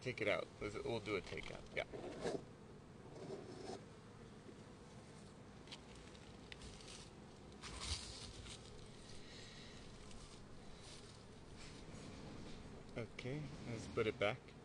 take it out. We'll do a takeout. Yeah. Okay, let's put it back.